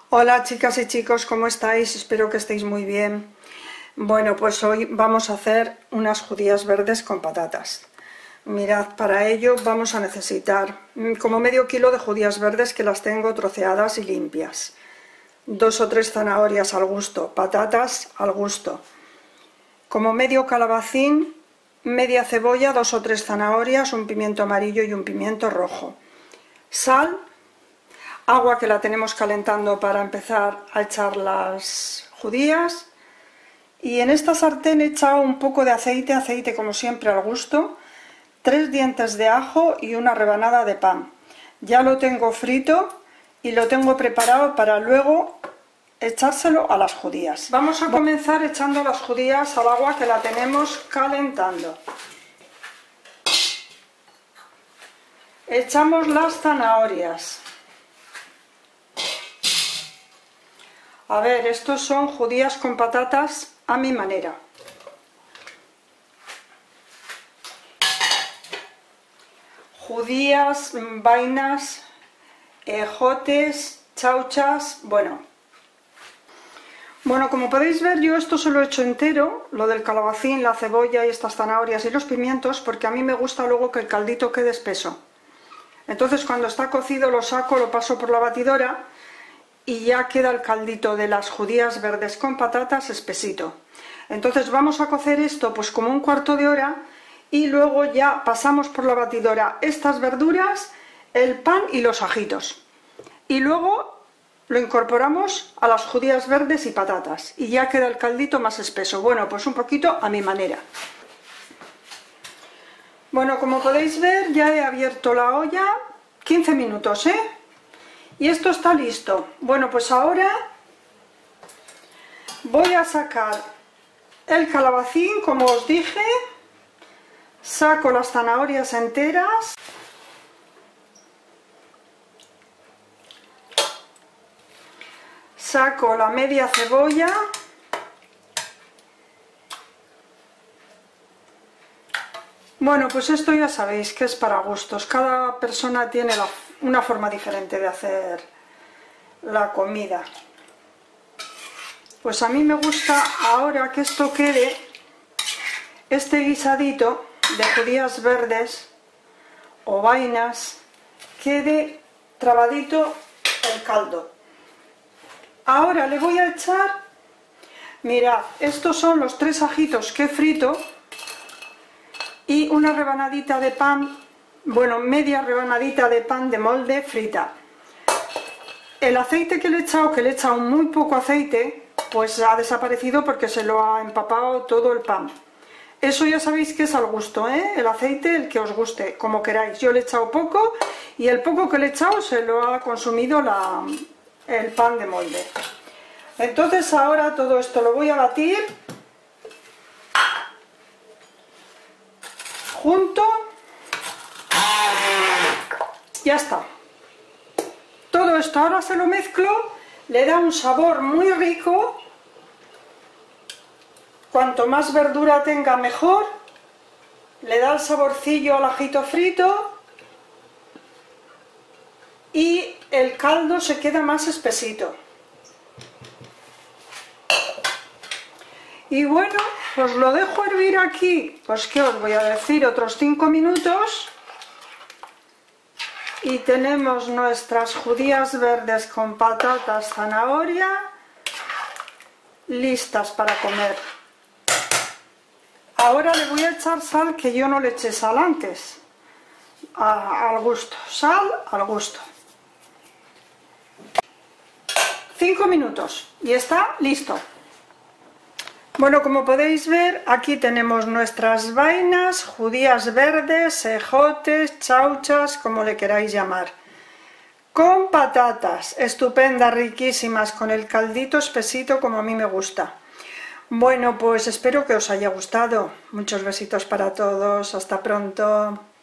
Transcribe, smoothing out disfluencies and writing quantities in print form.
Hola chicas y chicos, ¿cómo estáis? Espero que estéis muy bien. Bueno, pues hoy vamos a hacer unas judías verdes con patatas. Mirad, para ello vamos a necesitar como medio kilo de judías verdes que las tengo troceadas y limpias. 2 o 3 zanahorias al gusto, patatas al gusto. Como medio calabacín, media cebolla, 2 o 3 zanahorias, un pimiento amarillo y un pimiento rojo. Sal. Agua que la tenemos calentando para empezar a echar las judías. Y en esta sartén he echado un poco de aceite como siempre al gusto, 3 dientes de ajo y una rebanada de pan. Ya lo tengo frito y lo tengo preparado para luego echárselo a las judías. Vamos a comenzar echando las judías al agua que la tenemos calentando. Echamos las zanahorias. A ver, estos son judías con patatas a mi manera. Judías, vainas, ejotes, chauchas, bueno, como podéis ver yo esto se lo he hecho entero, lo del calabacín, la cebolla y estas zanahorias y los pimientos, porque a mí me gusta luego que el caldito quede espeso. Entonces cuando está cocido lo saco, lo paso por la batidora y ya queda el caldito de las judías verdes con patatas espesito. Entonces vamos a cocer esto pues como un cuarto de hora y luego ya pasamos por la batidora estas verduras, el pan y los ajitos. Y luego lo incorporamos a las judías verdes y patatas y ya queda el caldito más espeso. Bueno, pues un poquito a mi manera. Bueno, como podéis ver ya he abierto la olla, 15 minutos, y esto está listo. Bueno, pues ahora voy a sacar el calabacín, como os dije, saco las zanahorias enteras, saco la media cebolla, bueno, pues esto ya sabéis que es para gustos, cada persona tiene una forma diferente de hacer la comida. Pues a mí me gusta ahora que esto quede, este guisadito de judías verdes o vainas, quede trabadito el caldo. Ahora le voy a echar, mirad, estos son los 3 ajitos que he frito y una rebanadita de pan, bueno, media rebanadita de pan de molde frita. El aceite que le he echado muy poco aceite, pues ha desaparecido porque se lo ha empapado todo el pan. Eso ya sabéis que es al gusto, el aceite, el que os guste, como queráis. Yo le he echado poco y el poco que le he echado se lo ha consumido el pan de molde. Entonces ahora todo esto lo voy a batir junto. Ya está. Todo esto ahora se lo mezclo, le da un sabor muy rico. Cuanto más verdura tenga mejor, le da el saborcillo al ajito frito y el caldo se queda más espesito. Y bueno, pues lo dejo hervir aquí, pues qué os voy a decir, otros 5 minutos. Y tenemos nuestras judías verdes con patatas, zanahoria, listas para comer. Ahora le voy a echar sal, que yo no le eché sal antes, al gusto, sal al gusto. 5 minutos y está listo. Bueno, como podéis ver, aquí tenemos nuestras vainas, judías verdes, ejotes, chauchas, como le queráis llamar, con patatas, estupendas, riquísimas, con el caldito espesito como a mí me gusta. Bueno, pues espero que os haya gustado. Muchos besitos para todos, hasta pronto.